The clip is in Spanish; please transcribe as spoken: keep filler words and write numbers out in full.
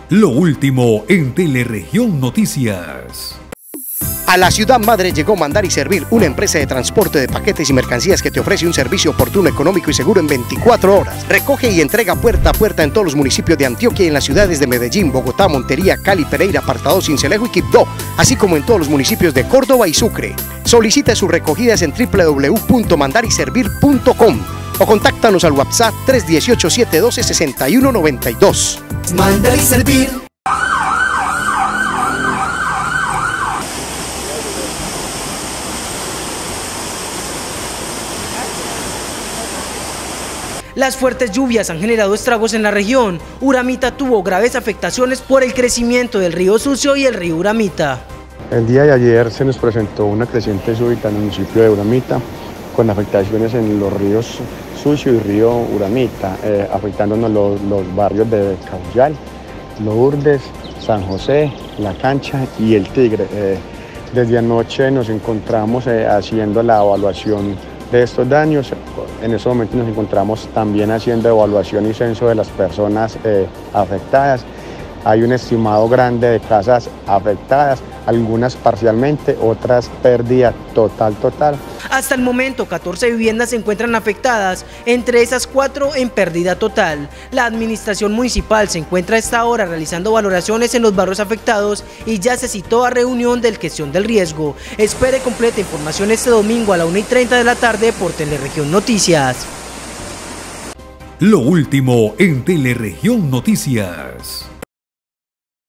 Lo último en Teleregión Noticias. A la ciudad madre llegó Mandar y Servir, una empresa de transporte de paquetes y mercancías que te ofrece un servicio oportuno, económico y seguro en veinticuatro horas. Recoge y entrega puerta a puerta en todos los municipios de Antioquia y en las ciudades de Medellín, Bogotá, Montería, Cali, Pereira, Apartado, Sincelejo y Quibdó, así como en todos los municipios de Córdoba y Sucre. Solicita sus recogidas en w w w punto mandar y servir punto com o contáctanos al WhatsApp tres uno ocho, siete uno dos, seis uno nueve dos. Mandar y Servir. Las fuertes lluvias han generado estragos en la región. Uramita tuvo graves afectaciones por el crecimiento del río Sucio y el río Uramita. El día de ayer se nos presentó una creciente súbita en el municipio de Uramita, con afectaciones en los ríos Sucio y río Uramita, eh, afectándonos los, los barrios de Caullal, Lourdes, San José, La Cancha y El Tigre. Eh, desde anoche nos encontramos eh, haciendo la evaluación de estos daños. En ese momento nos encontramos también haciendo evaluación y censo de las personas eh, afectadas. Hay un estimado grande de casas afectadas, algunas parcialmente, otras pérdida total, total. Hasta el momento, catorce viviendas se encuentran afectadas, entre esas cuatro en pérdida total. La administración municipal se encuentra a esta hora realizando valoraciones en los barrios afectados y ya se citó a reunión de gestión del riesgo. Espere completa información este domingo a la una y treinta de la tarde por Teleregión Noticias. Lo último en Teleregión Noticias.